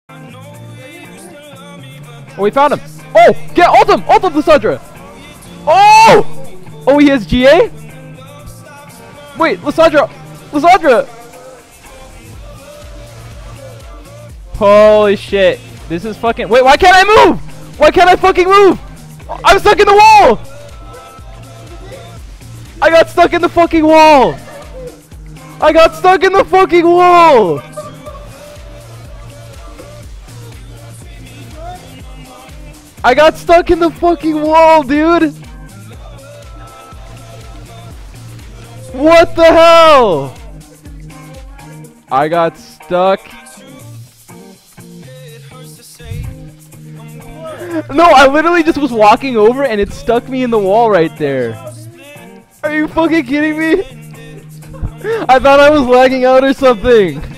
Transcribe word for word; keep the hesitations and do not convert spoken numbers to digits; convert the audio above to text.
Oh, we found him. Oh, get ult him, ult him, Lissandra. Oh, oh, he has G A. Wait, Lissandra, Lissandra. Holy shit, this is fucking. Wait, why can't I move? Why can't I fucking move? I'm stuck in the wall. I got stuck in the fucking wall. I got stuck in the fucking wall. I got stuck in the fucking wall, dude. What the hell? I got stuck. No, I literally just was walking over and it stuck me in the wall right there. Are you fucking kidding me? I thought I was lagging out or something.